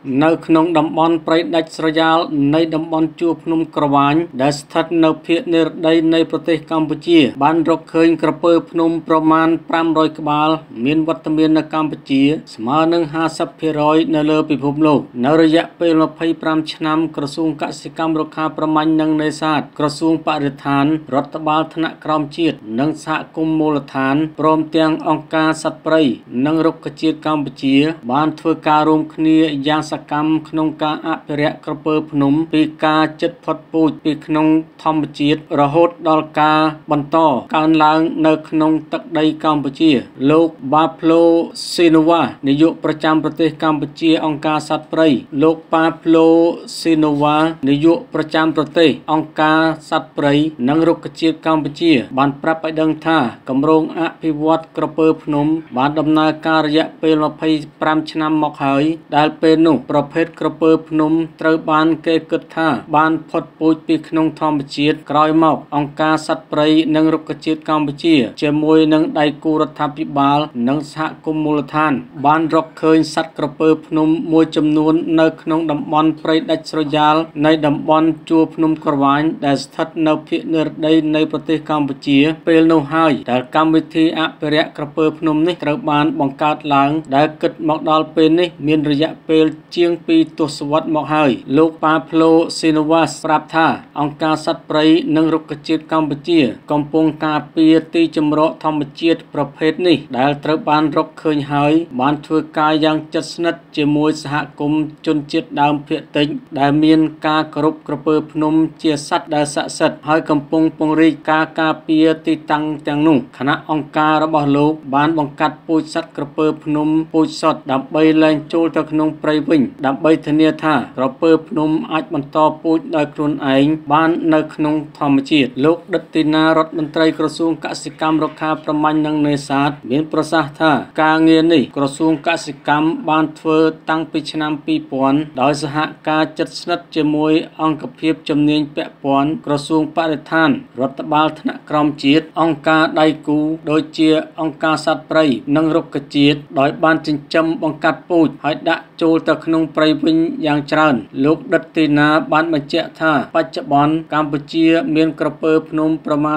នៅក្នុងតំបន់ព្រៃដាច់ស្រយាលនៃតំបន់ជួរភ្នំក្រវាញដែលស្ថិតនៅភាគនិរតីនៃប្រទេសកម្ពុជាបានរកឃើញក្រពើភ្នំប្រមាណ500ក្បាលមានវត្តមាននៅកម្ពុជាស្មើនឹង 50% នៅលើពិភពលោកនៅរយៈពេល25ឆ្នាំក្រសួងកសិកម្មរុក្ខាប្រមាញ់និងនេសាទក្រសួងបរិស្ថានរដ្ឋបាលថ្នាក់ក្រោមជាតិនិងសហគមន៍មូលដ្ឋានព្រមទាំងអង្គការសត្វព្រៃនិងរុក្ខជាតិកម្ពុជាបានធ្វើការរួមគ្នាយ៉ាងសកម្មក្នុងការអភិរក្សក្រពើភ្នំពីការជិតផុតពូជពីក្នុងធម្មជាតិរហូតដល់ការបន្តកើនឡើងនៅក្នុងទឹកដីកម្ពុជាលោក Pablo Sinova នាយកប្រចាំប្រទេសកម្ពុជាអង្គការសត្វព្រៃលោក Pablo Sinova នាយកប្រចាំប្រទេសអង្គការសត្វព្រៃនិងរុក្ខជាតិកម្ពុជាបានប្រាប់ឲ្យដឹងថាគម្រោងអភិវឌ្ឍក្រពើភ្នំបានដំណើរការរយៈពេល25ឆ្នាំមកហើយដែលពេលនោះប្រភេទក្រពើភ្នំត្រូវបានគេគិតថាបានផុតពូជពីក្នុងធម្មជាតិក្រោយមកអង្គការសត្វព្រៃនិងរុក្ខជាតិកម្ពុជាជាមួយនឹងដៃគូរដ្ឋាភិបាលនិងសហគមន៍មូលដ្ឋានបានរកឃើញសត្វក្រពើភ្នំមួយចំនួននៅក្នុងតំបន់ព្រៃដាច់ស្រយាលនៃតំបន់ជួរភ្នំក្រវាញដែលស្ថិតនៅភាគនិរតីនៃប្រទេសកម្ពុជាពេលនោះហើយដែលកម្មវិធីអភិរក្សក្រពើភ្នំនេះត្រូវបានបង្កើតឡើងដែលគិតមកដល់ពេលនេះមានរយៈពេលជាង2ទសវត្សរ៍មកហើយលោក Pablo Sinova ប្រាប់ថាអង្គការសត្វព្រៃនិងរុក្ខជាតិកម្ពុជាកំពុងការពារទីជម្រកធម្មជាតិប្រភេទនេះដែលត្រូវបានរកឃើញហើយបានធ្វើការយ៉ាងជិតស្និទ្ធជាមួយសហគមន៍ជនជាតិដើមភាគតិចដែលមានការគោរពក្រពើភ្នំជាសត្វដែលស័ក្តិសិទ្ធិហើយកំពុងពង្រីកការការពារទីតាំងទាំងនោះគណៈអង្គការរបស់លោកបានបង្កាត់ពូជសត្វក្រពើភ្នំពូជសុទ្ធដើម្បីលែងចូលទៅក្នុងព្រៃវិញដើម្បីធានាថាក្រពើភ្នំអាចបន្តពូជដោយខ្លួនឯងបាននៅក្នុងធម្មជាតិលោកដិតទីណារដ្ឋមន្ត្រីក្រសួងកសិកម្មរុក្ខាប្រមាញ់និងនេសាទមានប្រសាសន៍ថាការងារនេះក្រសួងកសិកម្មបានធ្វើតាំងពីឆ្នាំ2000ដោយសហការជិតស្និទ្ធជាមួយអង្គភាពជំនាញពាក់ព័ន្ធក្រសួងបរិស្ថានរដ្ឋបាលថ្នាក់ក្រោមជាតិអង្គការដៃគូដូចជាអង្គការសត្វព្រៃនិងរុក្ខជាតិដោយបានចិញ្ចឹមបង្កាត់ពូជហើយដាក់ចូលទៅក្នុងព្រៃវិញយ៉ាងច្រើនលោកដិតទីណាបានបញ្ជាក់ថាបច្ចុប្បន្នកម្ពុជាមានក្រពើភ្នំប្រមាណ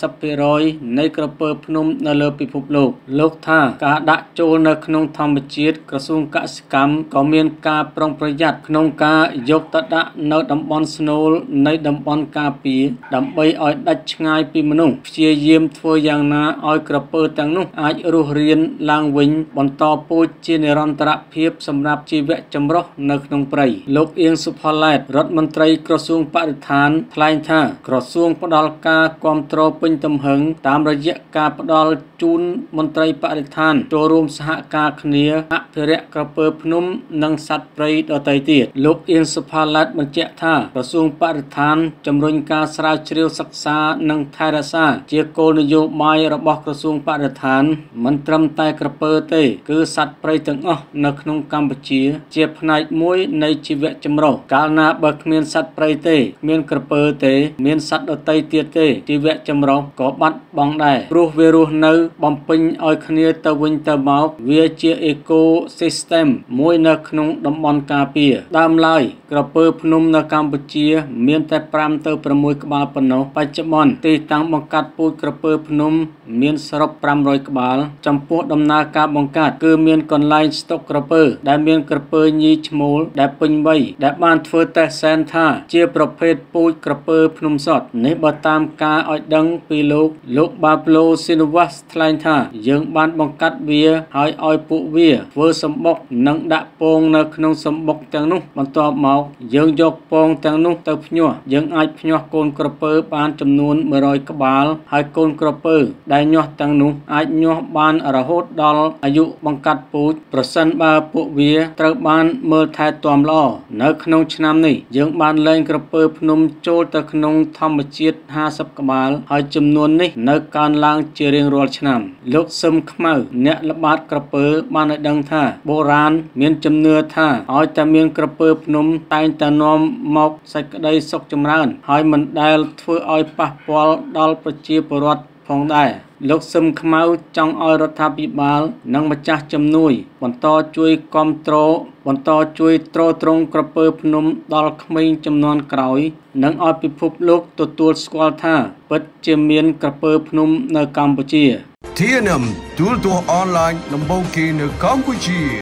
50% នៃក្រពើភ្នំនៅលើពិភពលោកថាការដាក់ចូលនៅក្នុងធម្មជាតិក្រសួងកសិកម្មក៏មានការប្រុងប្រយ័ត្នក្នុងការយកទៅដាក់នៅតំបន់ស្នូលនៃតំបន់ការពារដើម្បីឲ្យដាច់ឆ្ងាយពីមនុស្សព្យាយាមធ្វើយ៉ាងណាឲ្យក្រពើទាំងនោះអាចរស់រានឡើងវិញបន្តពូជជានិរន្តរភាពសម្រាប់ជីវៈចម្រុះនៅក្នុងព្រៃលោកអៀងសុផល្លែតរដ្ឋមន្ត្រីក្រសួងបរិស្ថានថ្លែងថាក្រសួងផ្ដល់ការគាំទ្រពេញទំហឹងតាមរយៈការផ្ដល់ជូនមន្ត្រីបរិស្ថានចូលរួមសហការគ្នាអភិរក្សក្រពើភ្នំនិងសត្វព្រៃដទៃទៀតលោកអៀងសុផល្លែតបញ្ជាក់ថាក្រសួងបរិស្ថានជំរុញការស្រាវជ្រាវសិក្សានិងថែរក្សាជាគោលនយោបាយរបស់ក្រសួងបរិស្ថានមិនត្រឹមតែក្រពើទេគឺសត្វព្រៃទាំងអស់នៅក្នុងកម្ពុជាជាផ្នែកមួយនៃជីវៈចម្រុះកាលណាបើគ្មានសត្វព្រៃទេគ្មានក្រពើទេមានសត្វដទៃទៀតទេជីវៈចម្រុះក៏បាត់បង់ដែរព្រោះវារស់នៅបំពេញឲ្យគ្នាទៅវិញទៅមកវាជាអេកូស៊ីស្ទេមមួយនៅក្នុងតំបន់ការពារដើមឡើយក្រពើភ្នំនៅកម្ពុជាមានតែ5ទៅ6ក្បាលប៉ុណ្ណោះបច្ចុប្បន្នទីតាំងបង្កាត់ពូជក្រពើភ្នំមានសរុប500ក្បាលចំពោះដំណើរការបង្កាត់គឺមានកន្លែងស្តុកក្រពើដែលមានក្រពើញីឈ្មោលដែលពេញវ័យដែលបានធ្វើតេស្តសែនថាជាប្រភេទពូជក្រពើភ្នំសុទ្ធនេះបើតាមការឲ្យដឹងពីលោក Pablo Sinova ថ្លែងថាយើងបានបង្កាត់វាហើយឲ្យពួកវាធ្វើសម្បុកនិងដាក់ពងនៅក្នុងសម្បុកទាំងនោះបន្ទាប់មកយើងយកពងទាំងនោះទៅភ្ញាស់យើងអាចភ្ញាស់កូនក្រពើបានចំនួន100ក្បាលហើយកូនក្រពើដែលញាស់ទាំងនោះអាចញាស់បានរហូតដល់អាយុបង្កាត់ពូជប្រសិនបើពួកវាត្រូវបានមើលថែទាំល្អនៅក្នុងឆ្នាំនេះយើងបានលែងក្រពើភ្នំចូលទៅក្នុងធម្មជាតិ50ក្បាលហើយចំនួននេះនៅកើនឡើងជារៀងរាល់ឆ្នាំលោកសឹមខ្មៅអ្នកល្បាតក្រពើបានឲ្យដឹងថាបុរាណមានជំនឿថាឲ្យតែមានក្រពើភ្នំតែងតែនាំមកសេចក្តីសុខចម្រើនហើយមិនដែលធ្វើឲ្យប៉ះពាល់ដល់ប្រជាពលរដ្ឋភផងដែរលោកសឹមខ្មៅចង់ឲ្យរដ្ឋាភិបាលនិងម្ចាស់ជំនួយបន្តជួយគាំទ្របន្តជួយទ្រទ្រង់ក្រពើភ្នំដល់ក្មេងជំនាន់ក្រោយនិងឲ្យពិភពលោកទទួលស្គាល់ថាពិតជាមានក្រពើភ្នំនៅកម្ពុជា TNM ទូរទស្សន៍អនឡាញដំបូងគេនៅកម្ពុជា